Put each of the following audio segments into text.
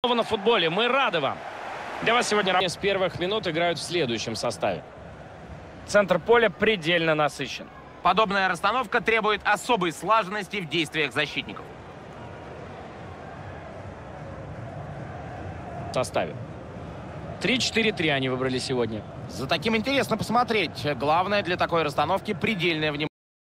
На футболе. Мы рады вам. Для вас сегодня с первых минут играют в следующем составе. Центр поля предельно насыщен. Подобная расстановка требует особой слаженности в действиях защитников. В составе. 3-4-3 они выбрали сегодня. За таким интересно посмотреть. Главное для такой расстановки предельное внимание.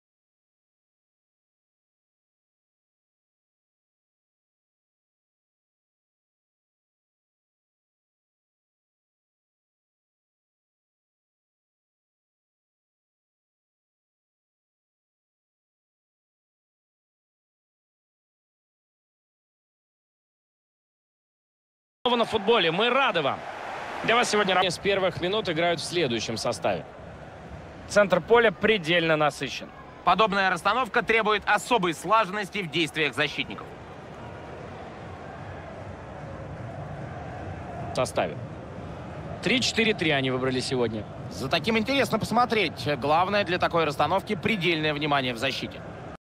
На футболе. Мы рады вам. Для вас сегодня с первых минут играют в следующем составе. Центр поля предельно насыщен. Подобная расстановка требует особой слаженности в действиях защитников. В составе. 3-4-3 они выбрали сегодня. За таким интересно посмотреть. Главное для такой расстановки предельное внимание в защите.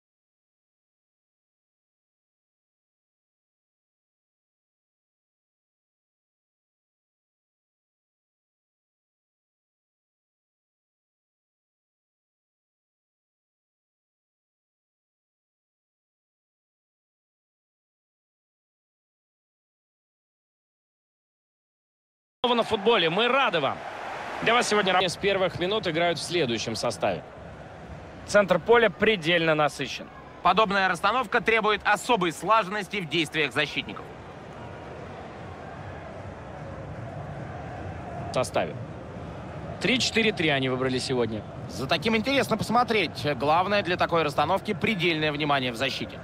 На футболе. Мы рады вам. Для вас сегодня с первых минут играют в следующем составе. Центр поля предельно насыщен. Подобная расстановка требует особой слаженности в действиях защитников. В составе. 3-4-3 они выбрали сегодня. За таким интересно посмотреть. Главное для такой расстановки предельное внимание в защите.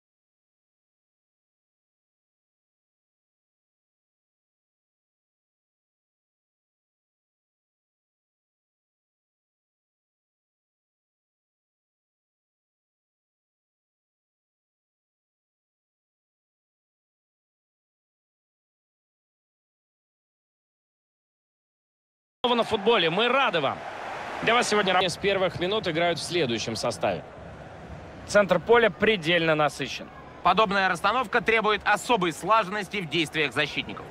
На футболе. Мы рады вам. Для вас сегодня с первых минут играют в следующем составе. Центр поля предельно насыщен. Подобная расстановка требует особой слаженности в действиях защитников.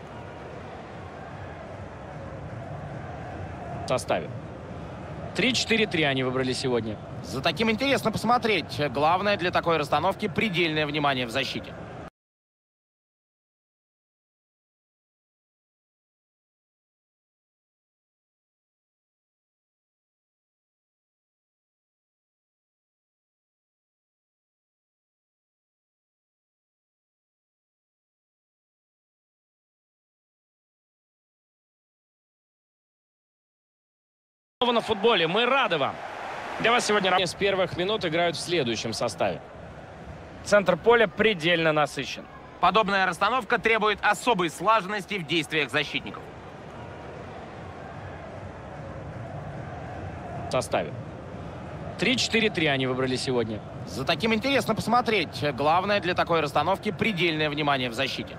В составе. 3-4-3 они выбрали сегодня. За таким интересно посмотреть. Главное для такой расстановки предельное внимание в защите. На футболе. Мы рады вам. Для вас сегодня с первых минут играют в следующем составе. Центр поля предельно насыщен. Подобная расстановка требует особой слаженности в действиях защитников. В составе. 3-4-3 они выбрали сегодня. За таким интересно посмотреть. Главное для такой расстановки предельное внимание в защите.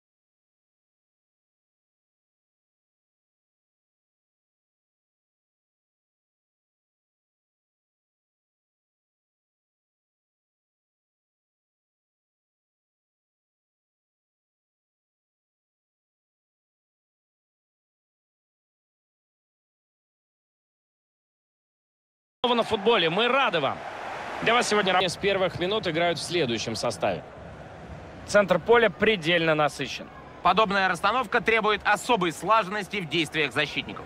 На футболе. Мы рады вам. Для вас сегодня с первых минут играют в следующем составе. Центр поля предельно насыщен. Подобная расстановка требует особой слаженности в действиях защитников.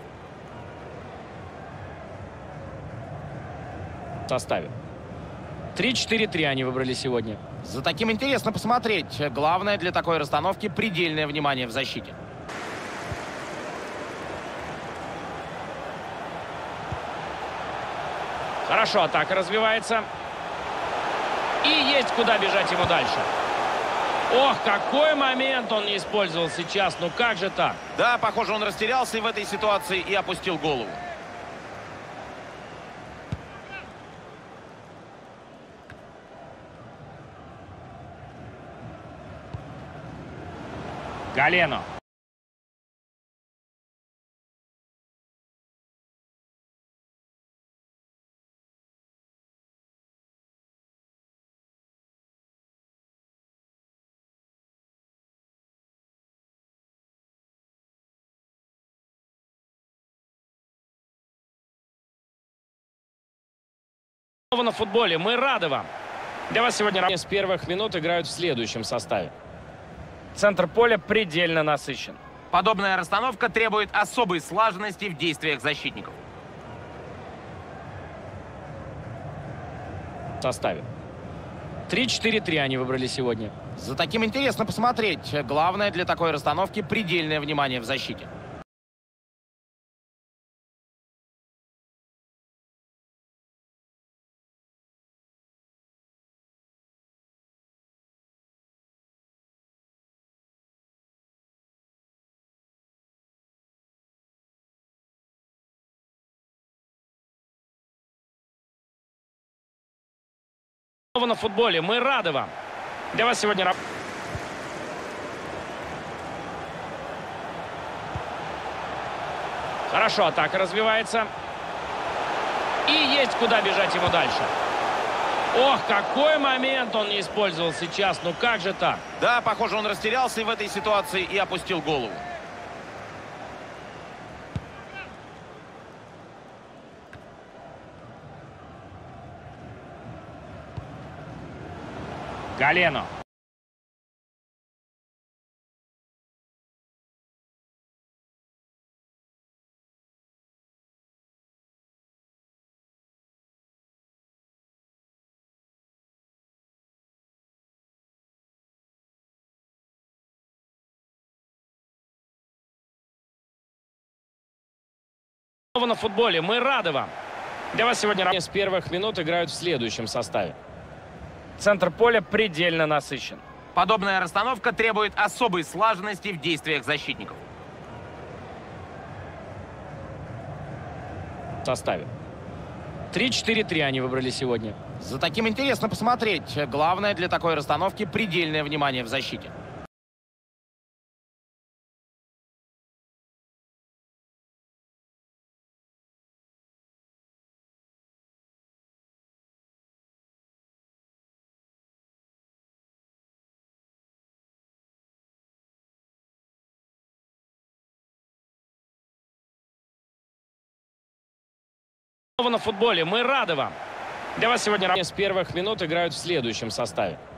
В составе. 3-4-3 они выбрали сегодня. За таким интересно посмотреть. Главное для такой расстановки предельное внимание в защите. Хорошо, атака развивается. И есть куда бежать ему дальше. Ох, какой момент он не использовал сейчас. Ну как же так? Да, похоже, он растерялся в этой ситуации и опустил голову. Галено. На футболе. Мы рады вам. Для вас сегодня с первых минут играют в следующем составе. Центр поля предельно насыщен. Подобная расстановка требует особой слаженности в действиях защитников. В составе. 3-4-3 они выбрали сегодня. За таким интересно посмотреть. Главное для такой расстановки предельное внимание в защите. На футболе. Мы рады вам. Для вас сегодня... Хорошо, атака развивается. И есть куда бежать ему дальше. Ох, какой момент он не использовал сейчас. Ну как же так? Да, похоже, он растерялся в этой ситуации и опустил голову. Галено. На футболе. Мы рады вам. Для вас сегодня с первых минут играют в следующем составе. Центр поля предельно насыщен. Подобная расстановка требует особой слаженности в действиях защитников. В составе. 3-4-3 они выбрали сегодня. За таким интересно посмотреть. Главное для такой расстановки предельное внимание в защите. На футболе. Мы рады вам. Для вас сегодня с первых минут играют в следующем составе.